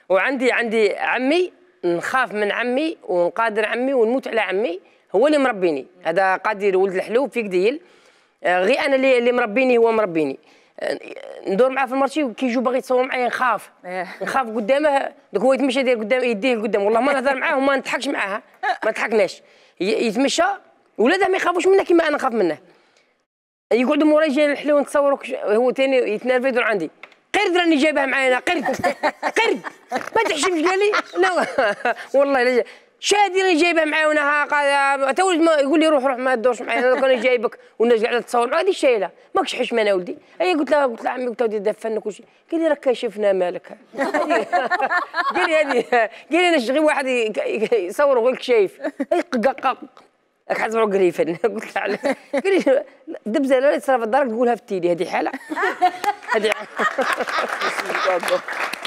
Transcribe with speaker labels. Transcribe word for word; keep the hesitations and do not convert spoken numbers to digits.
Speaker 1: وعندي عندي عمي، نخاف من عمي ونقادر عمي ونموت على عمي، هو اللي مربيني. هذا قادر ولد الحلوب في قديل، غير انا اللي اللي مربيني، هو مربيني. ندور معاه في المارشي كي يجوا باغي يتصور معايا نخاف نخاف قدامه. دوك هو يتمشى يدير قدام يديه لقدام، والله ما نهضر معاه وما نضحكش معاه، ما ضحكناش. يتمشى ولادها ما يخافوش منه كيما انا نخاف منه. يقعدوا موراي جاي الحلو نتصوروا، هو ثاني يتنرفز يدور عندي. قرد راني جايبها معايا، قرد قرد ما تحشمش قال لي لا والله لا شادي راني جايبها معايا وانا تو يقول لي روح روح ما تدورش معايا، انا راني جايبك والناس قاعده تصور معايا. هذه الشايله ماكش حشمه انا ولدي. اي قلت لها قلت لها عمي قلت له دفنك وشي. قال لي راك شفنا مالك. قال لي هذه قال لي انا غير واحد يصور غير شايف راك حاسب روحك قريفا. قلت له قال لي دبزه لا تصرف الدار تقولها في التيلي، هذه حاله هذه